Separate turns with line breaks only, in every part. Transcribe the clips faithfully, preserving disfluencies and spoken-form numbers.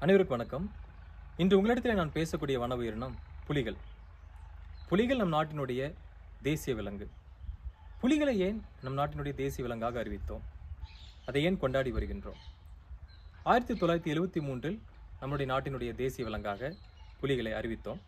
அனைவருக்கும் வணக்கம். இன்று உங்களிடத்தில் நான் பேசக்கூடிய வன உயிரினம் புலிகள். புலிகள் நம் நாட்டினுடைய தேசிய விலங்கு. புலிகளை ஏன் நம் நாட்டினுடைய தேசிய விலங்காக அறிவித்தோம்? அதை ஏன் கொண்டாடி வருகின்றோம்? ஆயிரத்தி தொள்ளாயிரத்தி எழுபத்தி மூன்றில் நம்முடைய நாட்டினுடைய தேசிய விலங்காக புலிகளை அறிவித்தோம்.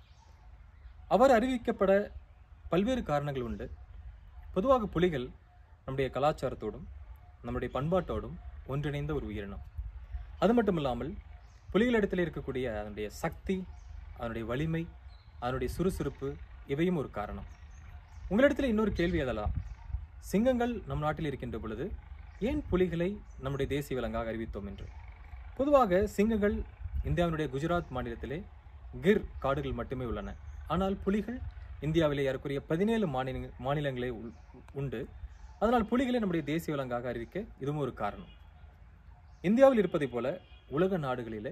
அவர் அறிவிக்கப்பட பல்வேறு காரணங்கள் உண்டு. பொதுவாக புலிகள் நம்முடைய கலாச்சாரத்தோடும் நம்முடைய பண்பாட்டோடும் ஒன்றிணைந்த ஒரு உயிரினம். அது மட்டும் இல்லாமல் புலிகளிடத்தில் இருக்கக்கூடிய அதனுடைய சக்தி, அதனுடைய வலிமை, அதனுடைய சுறுசுறுப்பு இவையும் ஒரு காரணம். உங்களிடத்தில் இன்னொரு கேள்வி அதெல்லாம், சிங்கங்கள் நம் நாட்டில் இருக்கின்ற பொழுது ஏன் புலிகளை நம்முடைய தேசிய விலங்காக அறிவித்தோம் என்று. பொதுவாக சிங்கங்கள் இந்தியாவினுடைய குஜராத் மாநிலத்திலே கிர் காடுகள் மட்டுமே உள்ளன. ஆனால் புலிகள் இந்தியாவிலே ஏறக்குறைய பதினேழு மாநில மாநிலங்களே உண்டு. அதனால் புலிகளை நம்முடைய தேசிய விலங்காக அறிவிக்க இதுவும் ஒரு காரணம். இந்தியாவில் இருப்பதை போல உலக நாடுகளிலே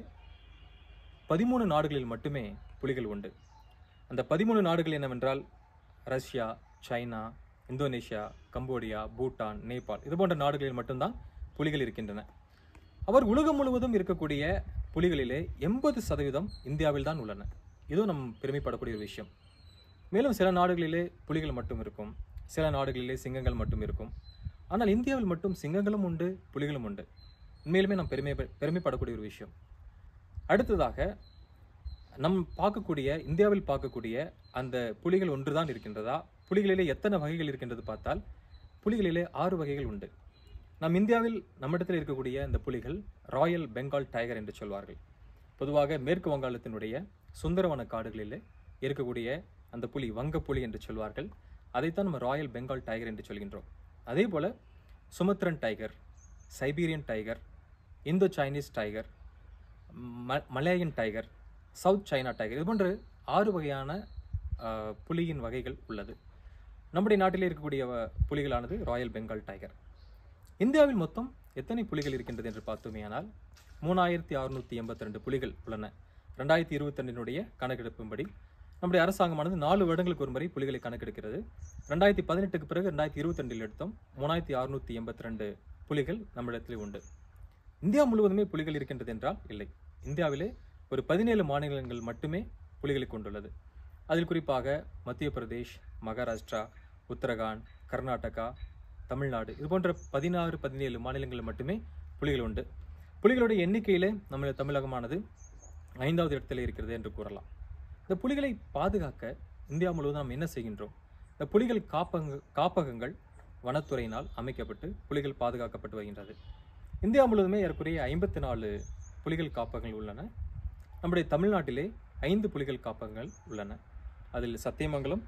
பதிமூணு நாடுகளில் மட்டுமே புலிகள் உண்டு. அந்த பதிமூணு நாடுகள் என்னவென்றால் Russia, China, Indonesia, Cambodia, Bhutan, Nepal இது போன்ற நாடுகளில் மட்டும்தான் புலிகள் இருக்கின்றன. அவர் உலகம் முழுவதும் இருக்கக்கூடிய புலிகளிலே எண்பது சதவீதம் இந்தியாவில் தான் உள்ளன. இதுவும் நம் பெருமைப்படக்கூடிய ஒரு விஷயம். மேலும் சில நாடுகளிலே புலிகள் மட்டும் இருக்கும், சில நாடுகளிலே சிங்கங்கள் மட்டும் இருக்கும். ஆனால் இந்தியாவில் மட்டும் சிங்கங்களும் உண்டு, புலிகளும் உண்டு. உண்மையிலுமே நம் பெருமை பெருமைப்படக்கூடிய ஒரு விஷயம். அடுத்ததாக நம் பார்க்கக்கூடிய இந்தியாவில் பார்க்கக்கூடிய அந்த புலிகள் ஒன்றுதான் இருக்கின்றதா? புலிகளிலே எத்தனை வகைகள் இருக்கின்றது பார்த்தால் புலிகளிலே ஆறு வகைகள் உண்டு. நம் இந்தியாவில் நம்மிடத்தில் இருக்கக்கூடிய இந்த புலிகள் ராயல் பெங்கால் டைகர் என்று சொல்வார்கள். பொதுவாக மேற்கு வங்காளத்தினுடைய சுந்தரவன காடுகளிலே இருக்கக்கூடிய அந்த புலி வங்கப்புலி என்று சொல்வார்கள். அதைத்தான் நம்ம ராயல் பெங்கால் டைகர் என்று சொல்கின்றோம். அதே போல Sumatran tiger, Siberian tiger, Indo Chinese tiger, ம Malayan tiger, South China tiger இது போன்ற ஆறு வகையான புலியின் வகைகள் உள்ளது. நம்முடைய நாட்டிலே இருக்கக்கூடிய புலிகளானது ராயல் பெங்கால் டைகர். இந்தியாவில் மொத்தம் எத்தனை புலிகள் இருக்கின்றது என்று பார்த்தோமேயானால் மூணாயிரத்தி அறுநூற்றி எண்பத்தி ரெண்டு புலிகள் உள்ளன. ரெண்டாயிரத்தி இருபத்தி ரெண்டினுடைய கணக்கெடுப்பின்படி நம்முடைய அரசாங்கமானது நாலு வருடங்களுக்கு ஒரு முறை புலிகளை கணக்கெடுக்கிறது. ரெண்டாயிரத்தி பதினெட்டுக்கு பிறகு ரெண்டாயிரத்தி இருபத்தி ரெண்டில் எடுத்தோம் மூணாயிரத்தி அறுநூற்றி எண்பத்தி ரெண்டு புலிகள் நம்மிடத்தில் உண்டு. இந்தியா முழுவதுமே புலிகள் இருக்கின்றது என்றால் இல்லை. இந்தியாவிலே ஒரு பதினேழு மாநிலங்கள் மட்டுமே புலிகளை கொண்டுள்ளது. அதில் குறிப்பாக மத்திய பிரதேஷ், மகாராஷ்டிரா, உத்தரகாண்ட், கர்நாடகா, தமிழ்நாடு இது போன்ற பதினாறு பதினேழு மாநிலங்கள் மட்டுமே புலிகள் உண்டு. புலிகளுடைய எண்ணிக்கையிலே நம்ம தமிழகமானது ஐந்தாவது இடத்துல இருக்கிறது என்று கூறலாம். இந்த புலிகளை பாதுகாக்க இந்தியா முழுவதும் நாம் என்ன செய்கின்றோம்? இந்த புலிகள் காப்பக காப்பகங்கள் வனத்துறையினால் அமைக்கப்பட்டு புலிகள் பாதுகாக்கப்பட்டு வருகின்றது. இந்தியா முழுவதுமே ஏறக்குறைய ஐம்பத்தி நாலு புலிகள் காப்பகங்கள் உள்ளன. நம்முடைய தமிழ்நாட்டிலே ஐந்து புலிகள் காப்பகங்கள் உள்ளன. அதில் சத்தியமங்கலம்,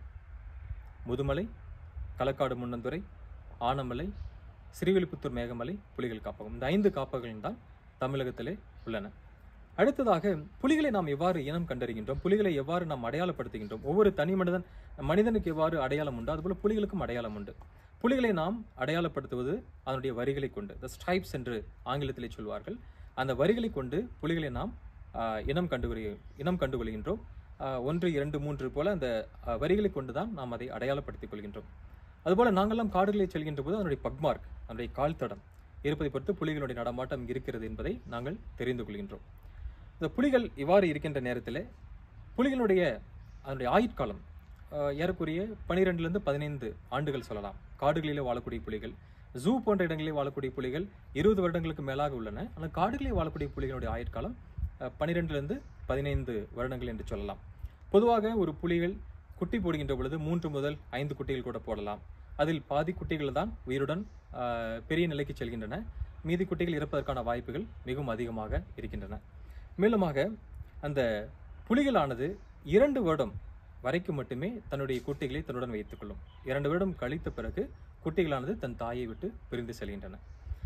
முதுமலை, களக்காடு முன்னந்துறை, ஆனமலை, ஸ்ரீவில்லிபுத்தூர் மேகமலை புலிகள் காப்பகம். இந்த ஐந்து காப்பகங்கள் தான் தமிழகத்திலே உள்ளன. அடுத்ததாக புலிகளை நாம் எவ்வாறு இனம் கண்டறிகின்றோம்? புலிகளை எவ்வாறு நாம் அடையாளப்படுத்துகின்றோம்? ஒவ்வொரு தனி மனிதன் மனிதனுக்கு எவ்வாறு அடையாளம் உண்டு அதுபோல புலிகளுக்கும் அடையாளம் உண்டு. புலிகளை நாம் அடையாளப்படுத்துவது அதனுடைய வரிகளை கொண்டு, த ஸ்ட்ரைப்ஸ் என்று ஆங்கிலத்திலே சொல்வார்கள். அந்த வரிகளை கொண்டு புலிகளை நாம் இனம் கண்டுகொள் இனம் கண்டுகொள்கின்றோம். ஒன்று இரண்டு மூன்று போல அந்த வரிகளை கொண்டு தான் நாம் அதை அடையாளப்படுத்திக் கொள்கின்றோம். அதுபோல நாங்கள்லாம் காடுகளை செல்கின்ற போது அதனுடைய பக்மார்க், அதனுடைய கால் தடம் இருப்பதை பொறுத்து புலிகளுடைய நடமாட்டம் இருக்கிறது என்பதை நாங்கள் தெரிந்து கொள்கின்றோம். இந்த புலிகள் இவ்வாறு இருக்கின்ற நேரத்தில் புலிகளுடைய அதனுடைய ஆயுட்காலம் ஏறக்குறைய பனிரெண்டுலேருந்து பதினைந்து ஆண்டுகள் சொல்லலாம். காடுகளிலே வாழக்கூடிய புலிகள், ஜூ போன்ற இடங்களிலே வாழக்கூடிய புலிகள் இருபது வருடங்களுக்கு மேலாக உள்ளன. ஆனால் காடுகளிலே வாழக்கூடிய புலிகளுடைய ஆயுட்காலம் பனிரெண்டுலேருந்து பதினைந்து வருடங்கள் என்று சொல்லலாம். பொதுவாக ஒரு புலிகள் குட்டி போடுகின்ற பொழுது மூன்று முதல் ஐந்து குட்டிகள் கூட போடலாம். அதில் பாதி குட்டிகள் தான் உயிருடன் பெரிய நிலைக்கு செல்கின்றன. மீதி குட்டிகள் இறப்பதற்கான வாய்ப்புகள் மிகவும் அதிகமாக இருக்கின்றன. மேலுமாக அந்த புலிகளானது இரண்டு வருடம் வரைக்கும் மட்டுமே தன்னுடைய குட்டிகளை தன்னுடன் வைத்துக் கொள்ளும். இரண்டு வருடம் கழித்த பிறகு குட்டிகளானது தன் தாயை விட்டு பிரிந்து செல்கின்றன.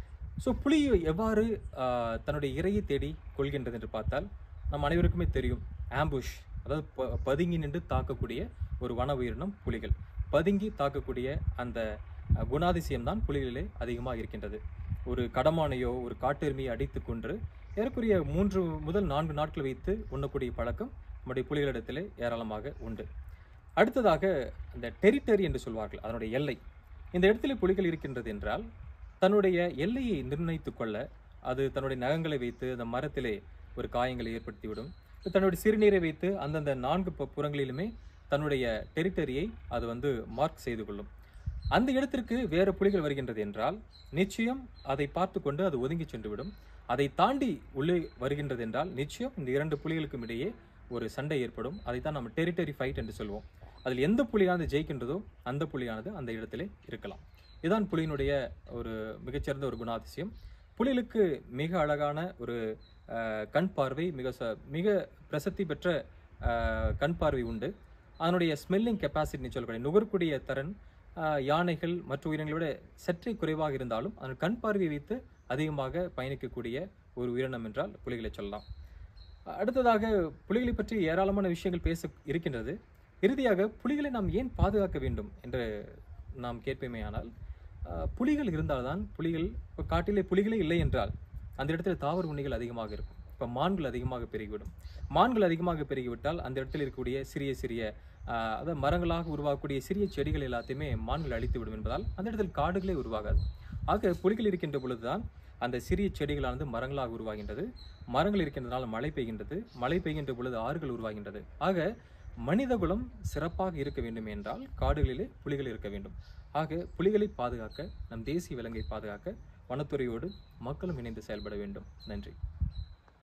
ஸோ புலி எவ்வாறு தன்னுடைய இரையை தேடி கொள்கின்றது என்று பார்த்தால் நம் அனைவருக்குமே தெரியும். ஆம்புஷ், அதாவது பதுங்கி நின்று தாக்கக்கூடிய ஒரு வன உயிரினம் புலிகள். பதுங்கி தாக்கக்கூடிய அந்த குணாதிசயம்தான் புலிகளிலே அதிகமாக இருக்கின்றது. ஒரு கடமானையோ ஒரு காட்டெருமையை அடித்து கொன்று ஏறக்குறைய மூன்று முதல் நான்கு நாட்கள் வைத்து உண்ணக்கூடிய பழக்கம் நம்முடைய புலிகளிடத்திலே ஏராளமாக உண்டு. அடுத்ததாக இந்த டெரிட்டரி என்று சொல்வார்கள், அதனுடைய எல்லை. இந்த இடத்துல புலிகள் இருக்கின்றது என்றால் தன்னுடைய எல்லையை நிர்ணயித்து கொள்ள அது தன்னுடைய நகங்களை வைத்து அந்த மரத்திலே ஒரு காயங்களை ஏற்படுத்திவிடும். தன்னுடைய சிறுநீரை வைத்து அந்தந்த நான்கு புறங்களிலுமே தன்னுடைய டெரிட்டரியை அது வந்து மார்க் செய்து கொள்ளும். அந்த இடத்திற்கு வேறு புலிகள் வருகின்றது என்றால் நிச்சயம் அதை பார்த்து கொண்டு அது ஒதுங்கி சென்றுவிடும். அதை தாண்டி உள்ளே வருகின்றது என்றால் நிச்சயம் இந்த இரண்டு புலிகளுக்கும் இடையே ஒரு சண்டை ஏற்படும். அதைத்தான் நம்ம டெரிட்டரி ஃபைட் என்று சொல்வோம். அதில் எந்த புலியானது ஜெயிக்கின்றதோ அந்த புலியானது அந்த இடத்திலே இருக்கலாம். இதுதான் புலியினுடைய ஒரு மிகச்சிறந்த ஒரு குணாதிசயம். புலிகளுக்கு மிக அழகான ஒரு கண் பார்வை, மிக மிக பிரசித்தி பெற்ற கண் பார்வை உண்டு. அதனுடைய ஸ்மெல்லிங் கெப்பாசிட்டின்னு சொல்லக்கூடிய நுகர்க்கூடிய திறன் யானைகள் மற்ற உயிரினங்களை விட சற்றே குறைவாக இருந்தாலும் அதன் கண் பார்வையை வைத்து அதிகமாக பயணிக்கக்கூடிய ஒரு உயிரினம் என்றால் புலிகளை சொல்லலாம். அடுத்ததாக புலிகளை பற்றி ஏராளமான விஷயங்கள் பேச இருக்கின்றது. இறுதியாக புலிகளை நாம் ஏன் பாதுகாக்க வேண்டும் என்று நாம் கேட்போமேயானால், புலிகள் இருந்தால்தான் புலிகள் இப்போ காட்டிலே புலிகளே இல்லை என்றால் அந்த இடத்துல தாவர உண்ணிகள் அதிகமாக இருக்கும். இப்போ மான்கள் அதிகமாக பெருகிவிடும். மான்கள் அதிகமாக பெருகிவிட்டால் அந்த இடத்தில் இருக்கக்கூடிய சிறிய சிறிய அதாவது மரங்களாக உருவாகக்கூடிய சிறிய செடிகள் எல்லாத்தையுமே மான்கள் அழித்து விடும் என்பதால் அந்த இடத்தில் காடுகளே உருவாகாது. ஆக புலிகள் இருக்கின்ற பொழுதுதான் அந்த சிறிய செடிகளானது மரங்களாக உருவாகின்றது. மரங்கள் இருக்கின்றதால் மழை பெய்கின்றது. மழை பெய்கின்ற பொழுது ஆறுகள் உருவாகின்றது. ஆக மனிதகுலம் சிறப்பாக இருக்க வேண்டும் என்றால் காடுகளிலே புலிகள் இருக்க வேண்டும். ஆக புலிகளை பாதுகாக்க, நம் தேசிய விலங்கை பாதுகாக்க வனத்துறையோடு மக்களும் இணைந்து செயல்பட வேண்டும். நன்றி.